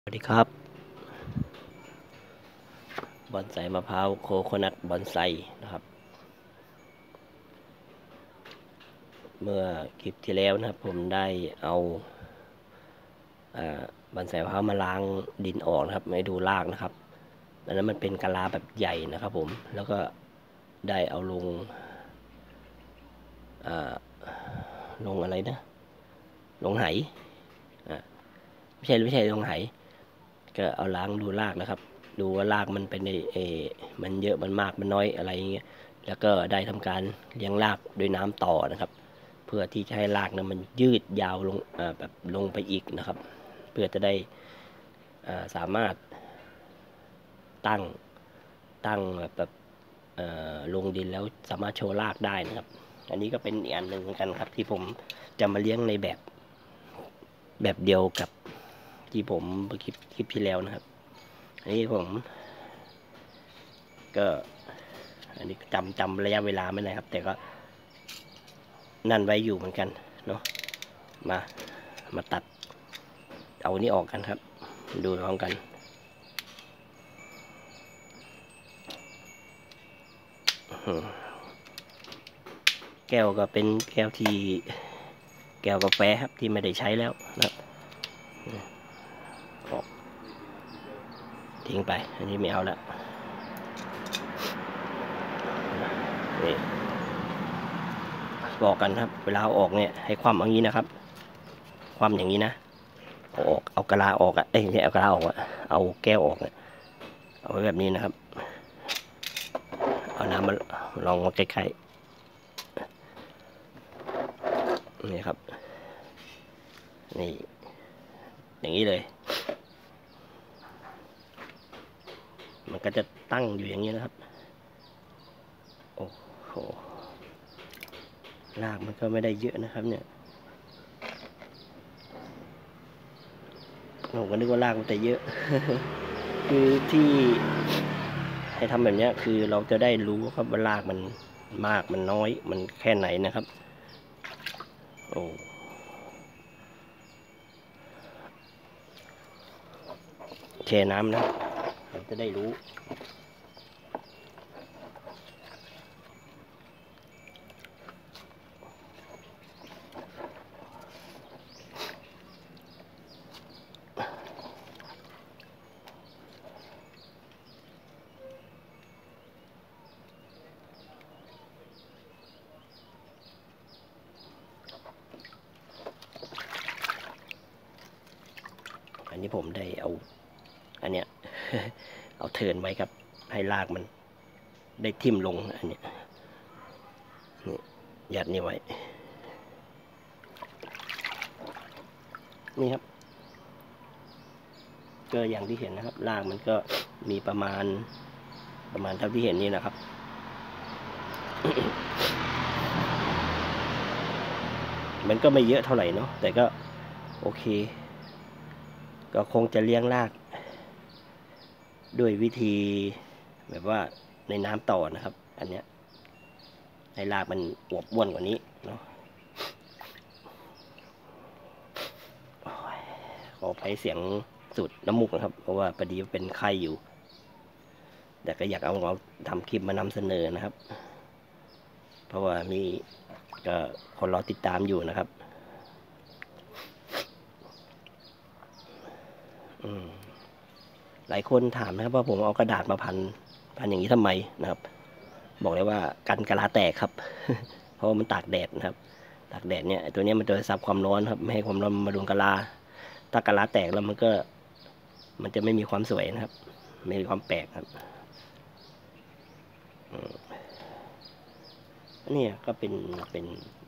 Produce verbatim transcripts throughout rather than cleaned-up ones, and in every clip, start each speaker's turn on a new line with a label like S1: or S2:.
S1: สวัสดีครับบอนไซมะพร้าวโคโคนัทบอนไซนะครับ เมื่อคลิปที่แล้วนะครับ ผมได้เอาบอนไซมะพร้าวมาล้างดินออกนะครับไม่ดูรากนะครับดังนั้นมันเป็นกะลาแบบใหญ่นะครับ ผมแล้วก็ได้เอาลงลงอะไรนะลงไหไม่ใช่ไม่ใช่ลงไหก็เอาล้างดูรากนะครับ ดูว่ารากมันเป็นเอมันเยอะมันมากมันน้อยอะไรอย่างเงี้ยแล้วก็ได้ทำการเลี้ยงรากด้วยน้ำต่อนะครับ เพื่อที่จะให้รากนะมันยืดยาวลงแบบลงไปอีกนะครับ เพื่อจะได้สามารถตั้งตั้งแบบลงดินแล้วสามารถโชว์รากได้นะครับ อันนี้ก็เป็นอีกอันหนึ่งเหมือนกันครับ ที่ผมจะมาเลี้ยงในแบบแบบเดียวกับที่ผมคลิปคลิปที่แล้วนะครับ อันนี้ผมก็อันนี้จำจำระยะเวลาไม่ได้ครับ แต่ก็นั่นไว้อยู่เหมือนกันเนาะมามาตัดเอานี้ออกกันครับดูพร้อมกันแก้วก็เป็นแก้วที่แก้วกาแฟครับที่ไม่ได้ใช้แล้วนะครับทิ้งไปอันนี้ไม่เอาแล้วนี่บอกกันครับเวลาเอาออกเนี่ยให้ความอย่างนี้นะครับความอย่างนี้นะเอาออกเอากะลาออกอ่ะเอ้ยไม่เอากะลาออกอ่ะเอาแก้วออกเนี่ยเอาไว้แบบนี้นะครับเอาน้ำมาลองมาใกล้ๆนี่ครับนี่อย่างนี้เลยมันก็จะตั้งอยู่อย่างนี้นะครับโอ้โหรากมันก็ไม่ได้เยอะนะครับเนี่ยผมก็นึกว่ารากมันจะเยอะ คือที่ให้ทำแบบนี้คือเราจะได้รู้ครับว่ารากมันมากมันน้อยมันแค่ไหนนะครับโอ้แช่น้ำนะเราจะได้รู้อันนี้ผมได้เอาอันเนี้ย เอาเทิร์นไว้ครับให้รากมันได้ทิ่มลงอันเนี้ยนี่ยัดนี่ไว้นี่ครับก็อย่างที่เห็นนะครับรากมันก็มีประมาณประมาณเท่าที่เห็นนี่นะครับ มันก็ไม่เยอะเท่าไหร่เนาะแต่ก็โอเคก็คงจะเลี้ยงรากด้วยวิธีแบบว่าในน้ำต่อนะครับอันเนี้ยให้รากมันอวบอ้วนกว่านี้เนาะขอไปเสียงสูดน้ำมูกนะครับเพราะว่าพอดีเป็นไข้อยู่แต่ก็อยากเอาเอาทำคลิปมานำเสนอนะครับเพราะว่ามีก็คนรอติดตามอยู่นะครับอืมหลายคนถามนะครับว่าผมเอากระดาษมาพันพันอย่างนี้ทำไมนะครับบอกเลยว่ากันกะลาแตกครับ เพราะมันตากแดดนะครับตากแดดเนี่ยตัวนี้มันจะซับความร้อนครับไม่ให้ความร้อนมาโดนกะลาถ้ากะลาแตกแล้วมันก็มันจะไม่มีความสวยนะครับไม่มีความแปลกครับนี่ก็เป็นเป็น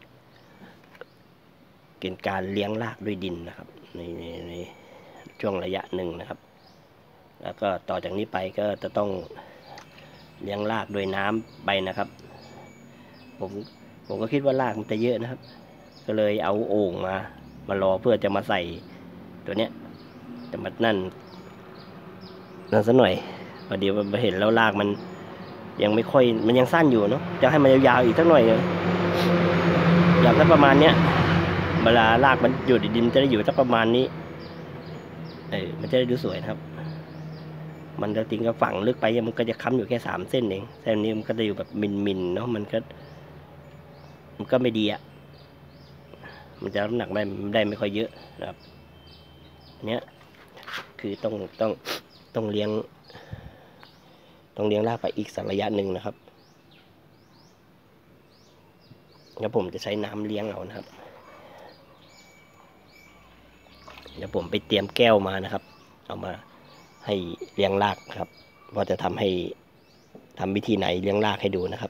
S1: เป็นการเลี้ยงรากด้วยดินนะครับในในในช่วงระยะหนึ่งนะครับแล้วก็ต่อจากนี้ไปก็จะต้องเลี้ยงรากด้วยน้ำไปนะครับผมผมก็คิดว่ารากมันจะเยอะนะครับก็เลยเอาโอ่งมามารอเพื่อจะมาใส่ตัวเนี้ยจะมานั่นนั่นซะหน่อยพอดีมาเห็นแล้วรากมันยังไม่ค่อยมันยังสั้นอยู่เนาะจะให้มันยาวๆอีกสักหน่อยเลยอยากสักประมาณเนี้ยเวลารากมันอยู่ในดินจะได้อยู่สักประมาณนี้เออมันจะได้ดูสวยนะครับมันจะทิ้งก็ฝังลึกไปมันก็จะค้ำอยู่แค่สามเส้นเองเส้นนี้มันก็จะอยู่แบบมินๆเนาะมันก็มันก็ไม่ดีอ่ะมันจะน้ำหนักได้ได้ไม่ค่อยเยอะนะครับเนี้ยคือต้องต้องต้องเลี้ยงต้องเลี้ยงรากไปอีกสักระยะหนึ่งนะครับแล้วผมจะใช้น้ำเลี้ยงเอานะครับเดี๋ยวผมไปเตรียมแก้วมานะครับเอามาให้เลี้ยงรากครับว่าจะทำให้ทำวิธีไหนเลี้ยงรากให้ดูนะครับ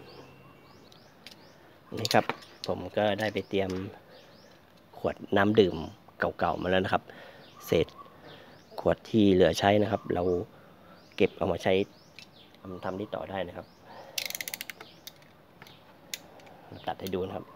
S1: นี่ครับผมก็ได้ไปเตรียมขวดน้ำดื่มเก่าๆมาแล้วนะครับเศษขวดที่เหลือใช้นะครับเราเก็บเอามาใช้ทำที่ต่อได้นะครับตัดให้ดูนะครับ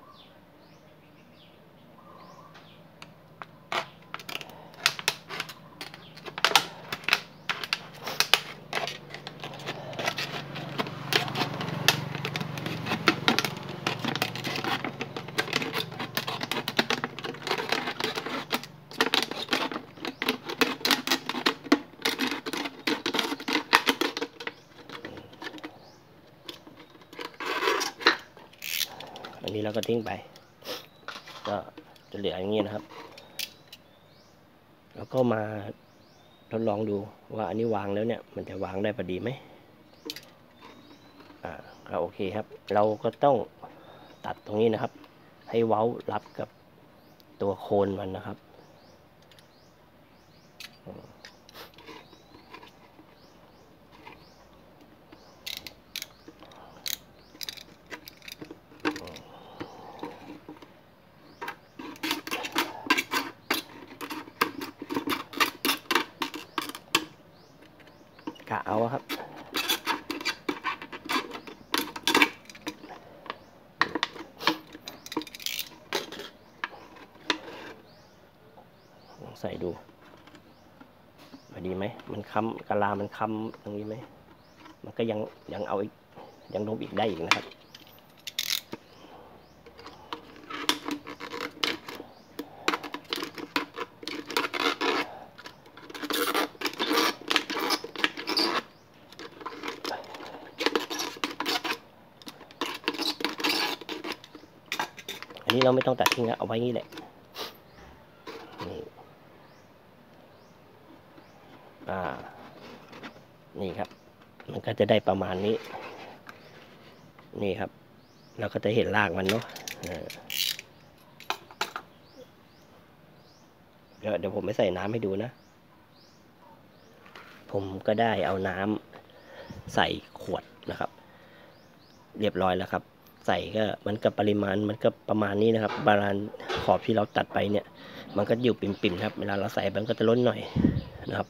S1: อันนี้เราก็ทิ้งไปก็จะเหลืออย่างนี้นะครับแล้วก็มาทดลองดูว่าอันนี้วางแล้วเนี่ยมันจะวางได้พอดีไหมอ่าก็โอเคครับเราก็ต้องตัดตรงนี้นะครับให้เว้ารับกับตัวโคนมันนะครับกะเอาครับลองใส่ดูพอดีไหมมันค้ำกะลามันค้ำตรงนี้ไหมมันก็ยังยังเอาอีกยังลงอีกได้อีกนะครับอันนี้เราไม่ต้องตัดทิ้งนะเอาไว้งี้แหละนี่อ่านี่ครับมันก็จะได้ประมาณนี้นี่ครับเราก็จะเห็นรากมันเนาะเดี๋ยวเดี๋ยวผมไปใส่น้ำให้ดูนะผมก็ได้เอาน้ำใส่ขวดนะครับเรียบร้อยแล้วครับใส่ก็มันก็ปริมาณมันก็ประมาณนี้นะครับบาลานขอบที่เราตัดไปเนี่ยมันก็อยู่ปิ่มๆครับเวลาเราใส่มันก็จะล้นหน่อยนะครับ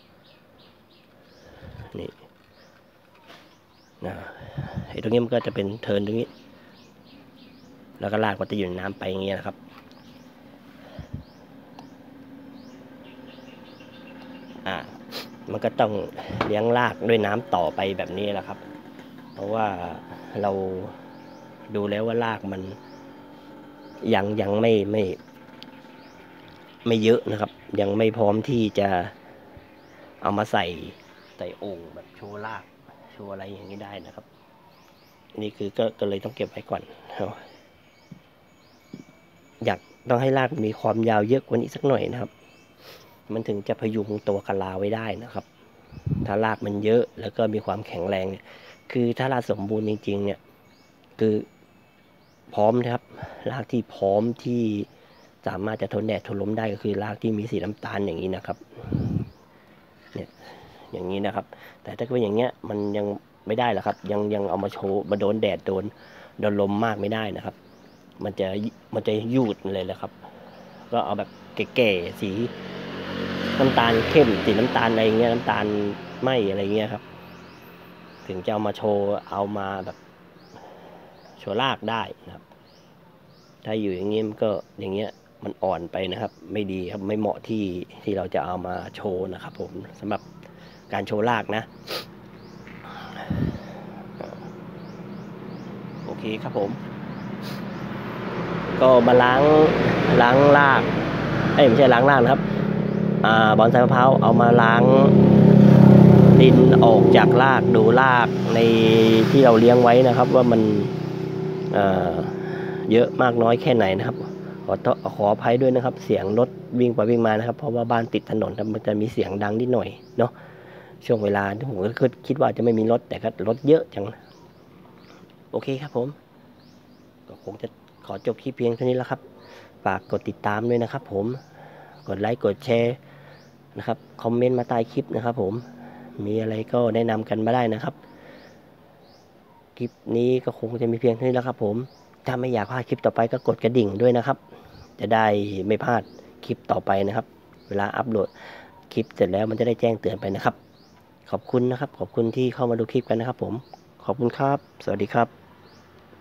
S1: นี่นะไอ้ตรงนี้มันก็จะเป็นเทิร์นตรงนี้แล้วก็รากมันจะอยู่ในน้ำไปอย่างเงี้ยนะครับอ่ามันก็ต้องเลี้ยงรากด้วยน้ำต่อไปแบบนี้แหละครับเพราะว่าเราดูแล้วว่ารากมันยังยังไม่ไม่ไม่เยอะนะครับยังไม่พร้อมที่จะเอามาใส่ใส่โอ่งแบบโชว์รากโชว์อะไรอย่างนี้ได้นะครับนี่คือก็ก็เลยต้องเก็บไว้ก่อนอยากต้องให้รากมีความยาวเยอะกว่านี้สักหน่อยนะครับมันถึงจะพยุงตัวกะลาไว้ได้นะครับถ้ารากมันเยอะแล้วก็มีความแข็งแรงเนี่ยคือถ้ารากสมบูรณ์จริงๆเนี่ยคือพร้อมนะครับรากที่พร้อมที่สามารถจะทนแดดทนลมได้ก็คือรากที่มีสีน้ำตาลอย่างนี้นะครับเนี่ยอย่างนี้นะครับแต่ถ้าเป็นอย่างเงี้ยมันยังไม่ได้หรอกครับยังยังเอามาโชว์มาโดนแดดโดนโดนลมมากไม่ได้นะครับมันจะมันจะยูดเลยแหละครับก็เอาแบบแก่ๆสีน้ำตาลเข้มสีน้ำตาลอะไรเงี้ยน้ำตาลไหมอะไรเงี้ยครับถึงจะเอามาโชว์เอามาแบบโชว์รากได้นะครับถ้าอยู่อย่างนี้มันก็อย่างเงี้ยมันอ่อนไปนะครับไม่ดีครับไม่เหมาะที่ที่เราจะเอามาโชว์นะครับผมสำหรับการโชว์รากนะโอเคครับผมก็มาล้างล้างรากเอ้ยไม่ใช่ล้างรากนะครับอ่าบอนไซมะพร้าวเอามาล้างดินออกจากรากดูรากในที่เราเลี้ยงไว้นะครับ ว่ามันเอ่อเยอะมากน้อยแค่ไหนนะครับขอขออภัยด้วยนะครับ เสียงรถวิ่งไปวิ่งมานะครับ เพราะว่าบ้านติดถนนมันจะมีเสียงดังนิดหน่อยเนาะช่วงเวลาที่ผมก็คิดว่าจะไม่มีรถแต่ก็รถเยอะจังโอเคครับผมก็คงจะขอจบคลิปเพียงเท่านี้แล้วครับฝากกดติดตามด้วยนะครับผมกดไลค์กดแชร์นะครับคอมเมนต์มาใต้คลิปนะครับผมมีอะไรก็แนะนำกันมาได้นะครับคลิปนี้ก็คงจะมีเพียงเท่านี้แล้วครับผมถ้าไม่อยากพลาดคลิปต่อไปก็กดกระดิ่งด้วยนะครับจะได้ไม่พลาดคลิปต่อไปนะครับเวลาอัปโหลดคลิปเสร็จแล้วมันจะได้แจ้งเตือนไปนะครับขอบคุณนะครับขอบคุณที่เข้ามาดูคลิปกันนะครับผมขอบคุณครับสวัสดีครับ